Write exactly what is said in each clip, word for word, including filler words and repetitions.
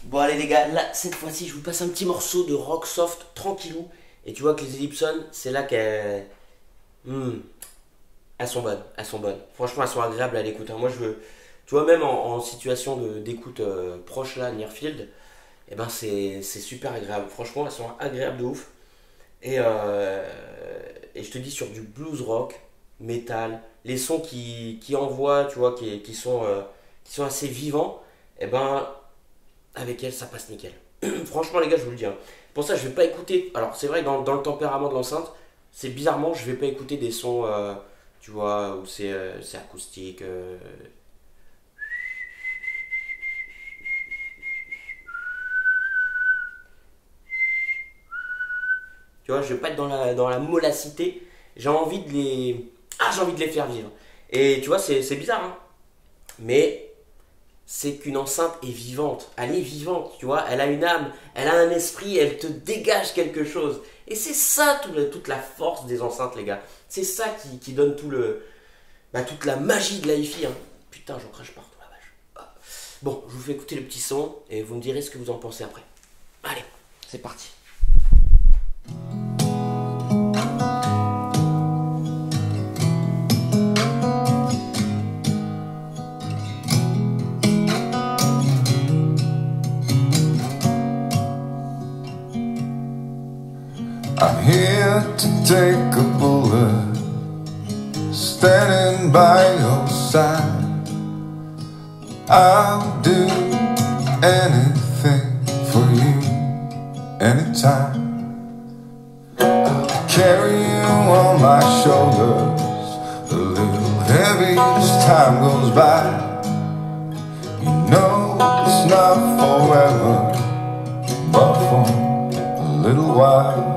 Bon allez les gars, là cette fois-ci je vous passe un petit morceau de rock soft tranquillou. Et tu vois que les Ellipson, c'est là qu'elles... Hmm, elles sont bonnes, elles sont bonnes. Franchement elles sont agréables à l'écoute. Moi je veux... Tu vois même en, en situation de- d'écoute euh, proche là, near field, et ben c'est c'est super agréable. Franchement elles sont agréables de ouf. Et, euh, et je te dis sur du blues rock, metal, les sons qui, qui envoient, tu vois, qui, qui sont, euh, qui sont assez vivants, et ben avec elle ça passe nickel. Franchement les gars je vous le dis, hein. Pour ça je vais pas écouter, alors c'est vrai que dans, dans le tempérament de l'enceinte, c'est bizarrement je vais pas écouter des sons, euh, tu vois, où c'est euh, c'est acoustique. euh. Tu vois, je vais pas être dans la, dans la molacité, j'ai envie de les... Ah j'ai envie de les faire vivre. Et tu vois c'est c'est bizarre, hein. Mais c'est qu'une enceinte est vivante. Elle est vivante, tu vois. Elle a une âme, elle a un esprit, elle te dégage quelque chose. Et c'est ça tout le- toute la force des enceintes, les gars. C'est ça qui, qui donne tout le, bah, toute la magie de la hi-fi, hein. Putain, j'en crache partout, la vache. Ah. Bon, je vous fais écouter le petit son et vous me direz ce que vous en pensez après. Allez, c'est parti. I'm here to take a bullet, standing by your side. I'll do anything for you, anytime. Carry you on my shoulders, a little heavy as time goes by. You know it's not forever, but for a little while.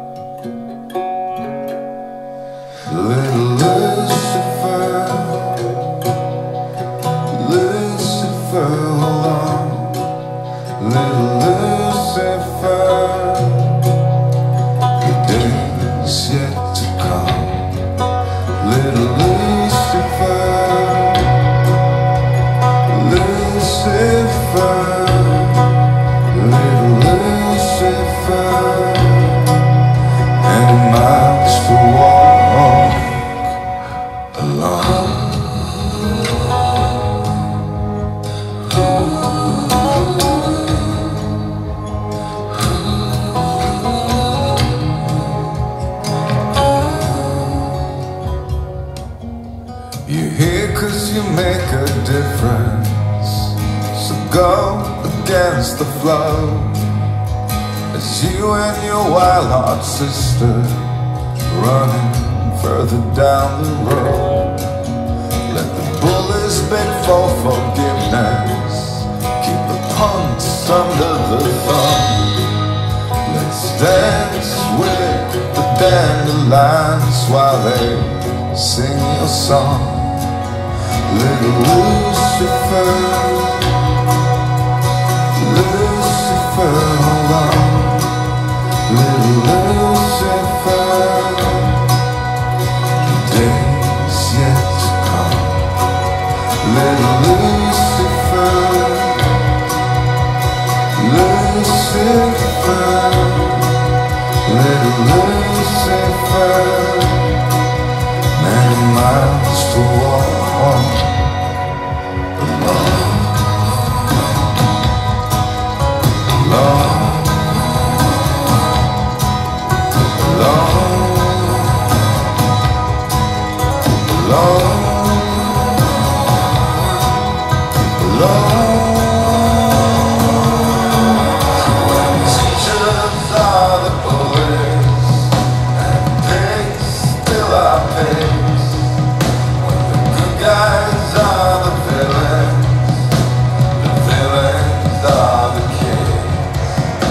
Little Lucifer, Lucifer, hold on. Little Lucifer, the day's yet to come. Little Lucifer, Lucifer, little Lucifer, and miles to walk alone. You're here cause you make a difference, so go against the flow. As you and your wild-heart sister running further down the road, let the bullets beg for forgiveness, keep the punks under the thumb. Let's dance with the dandelions while they sing your song. Little Lucifer, Lucifer, hold on. Little Lucifer, days yet to come. Little Lucifer, Lucifer, little Lucifer, many miles to walk alone. Alone, alone, alone, alone. When teachers are the police and pigs still are pigs, when the good guys are the villains, the villains are the kids.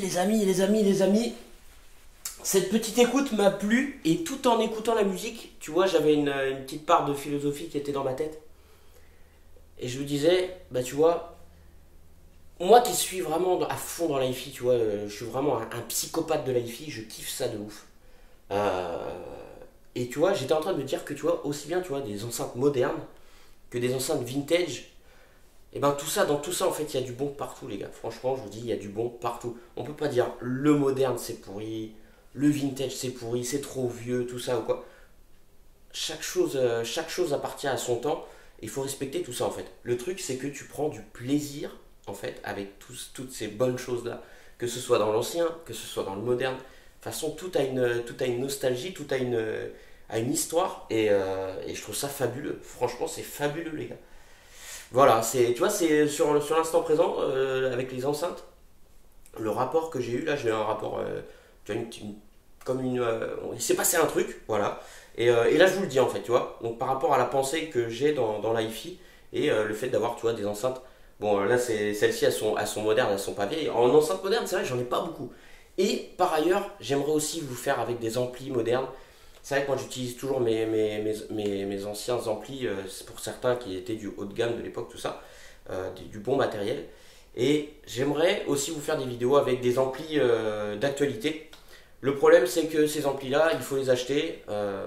les amis, les amis, les amis, cette petite écoute m'a plu, et tout en écoutant la musique, tu vois, j'avais une, une petite part de philosophie qui était dans ma tête. Et je me disais, bah tu vois, moi qui suis vraiment à fond dans l'hi-fi, tu vois, euh, je suis vraiment un, un psychopathe de l'hi-fi, je kiffe ça de ouf. Euh, et tu vois, j'étais en train de me dire que tu vois, aussi bien tu vois, des enceintes modernes que des enceintes vintage, et ben tout ça, dans tout ça en fait, il y a du bon partout les gars. Franchement, je vous dis, il y a du bon partout. On peut pas dire le moderne c'est pourri, le vintage c'est pourri, c'est trop vieux, tout ça ou quoi. Chaque chose, euh, chaque chose appartient à son temps. Il faut respecter tout ça en fait. Le truc c'est que tu prends du plaisir en fait avec tous- toutes ces bonnes choses là, que ce soit dans l'ancien, que ce soit dans le moderne. De toute façon, tout a une, tout a une nostalgie, tout a une, a une histoire, et, euh, et je trouve ça fabuleux. Franchement, c'est fabuleux les gars. Voilà, c'est, tu vois, c'est sur, sur l'instant présent, euh, avec les enceintes, le rapport que j'ai eu là, j'ai eu un rapport, euh, tu vois, une- une- comme une, euh, il s'est passé un truc, voilà. Et, euh, et là, je vous le dis en fait, tu vois. Donc par rapport à la pensée que j'ai dans, dans l'hi-fi, et euh, le fait d'avoir, tu vois, des enceintes. Bon, euh, là, c'est celles-ci, elles sont, elles sont modernes, elles sont pas vieilles. En enceinte moderne, c'est vrai, j'en ai pas beaucoup. Et par ailleurs, j'aimerais aussi vous faire avec des amplis modernes. C'est vrai que moi j'utilise toujours mes, mes, mes, mes, mes anciens amplis, euh, c'est pour certains qui étaient du haut de gamme de l'époque, tout ça, euh, du, du bon matériel. Et j'aimerais aussi vous faire des vidéos avec des amplis euh, d'actualité. Le problème c'est que ces amplis-là, il faut les acheter. Euh,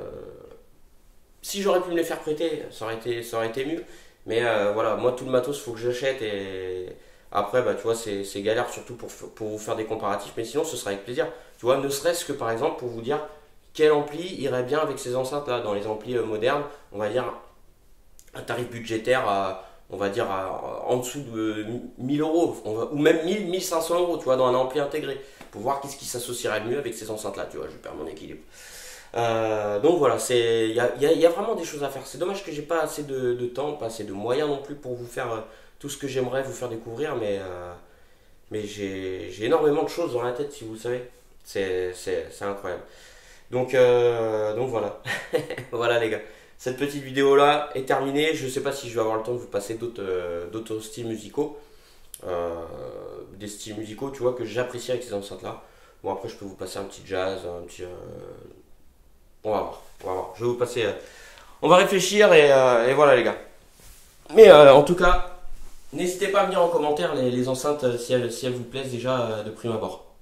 si j'aurais pu me les faire prêter, ça aurait été, ça aurait été mieux. Mais euh, voilà, moi tout le matos, il faut que j'achète, et après, bah, tu vois, c'est c'est galère surtout pour, pour vous faire des comparatifs. Mais sinon, ce sera avec plaisir. Tu vois, ne serait-ce que par exemple pour vous dire quel ampli irait bien avec ces enceintes là, dans les amplis euh, modernes, on va dire un tarif budgétaire à, on va dire à- en dessous de mille euros, on va- ou même mille, mille cinq cents euros, tu vois, dans un ampli intégré, pour voir qu'est-ce qui s'associerait le mieux avec ces enceintes là, tu vois, je perds mon équilibre. Euh, donc voilà, c'est, il y a, il y a- il y a vraiment des choses à faire. C'est dommage que j'ai pas assez de, de temps, pas assez de moyens non plus pour vous faire euh, tout ce que j'aimerais vous faire découvrir, mais, euh, mais j'ai j'ai énormément de choses dans la tête, si vous le savez. C'est c'est- c'est incroyable. Donc, euh, donc voilà. Voilà les gars. Cette petite vidéo là est terminée. Je sais pas si je vais avoir le temps de vous passer d'autres euh, d'autres styles musicaux. Euh, des styles musicaux, tu vois, que j'apprécie avec ces enceintes là. Bon, après, je peux vous passer un petit jazz, un petit. euh, On va voir. On va voir. Je vais vous passer. euh, On va réfléchir, et, euh, et voilà les gars. Mais euh, en tout cas, n'hésitez pas à me dire en commentaire les, les enceintes, euh, si elles, si elles vous plaisent déjà euh, de prime abord.